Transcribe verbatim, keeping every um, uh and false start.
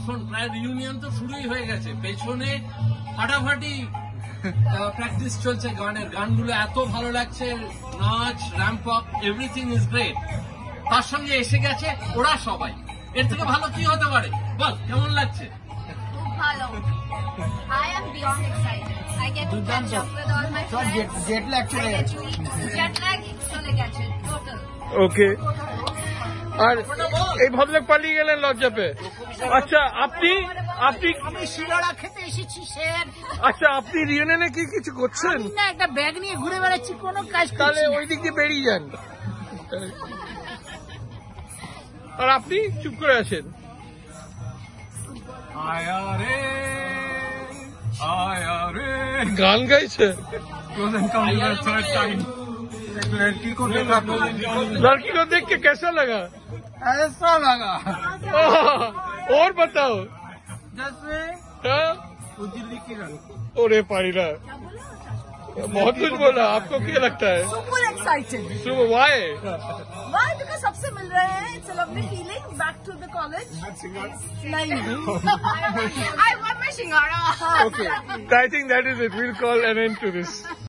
এখন প্রায় রিউনিয়ন তো শুরুই হয়ে গেছে, পেছনে ফাটাফাটি প্র্যাকটিস চলছে গানের, গানগুলো এত ভালো লাগছে, নাচ, ramp up, everything is great. তার সঙ্গে এসে গেছে ওরা সবাই, এর থেকে ভালো কি হতে পারে বল? কেমন লাগছে? ভালো। I am beyond excited. I get to catch up with all my friends. Jet lag চলে গেছে। Jet lag চলে গেছে total. ওকে, আর এই ভদ্রলোক পালিয়ে গেলেন লজ্জা পেয়ে। আচ্ছা আপনি আপনি আমি শিলড়া খেতে এসেছি স্যার। আচ্ছা আপনি রিউনিয়নে কি কিছু করছেন? না, একটা ব্যাগ নিয়ে ঘুরে বেড়াচ্ছি, কোনো কাজ তাহলে করছি না। ওই দিক দিয়ে বেরিয়ে যান। আর আপনি চুপ করে আছেন। आया रे आया रे গান গাইছে। थर्ड टाइम लड़की को देखा तो लड़की को देख के कैसा लगा? ऐसा लगा और बताओ। जैसे हाँ? वो दिल्ली की रंग। ओरे पारिला बहुत कुछ बोला, आपको क्या लगता है? Super excited. So why? Why? Because सबसे मिल रहे हैं. It's a lovely feeling. Back to the college. नहीं. I want my shingara. Okay, I think that is it. We'll call an end to this.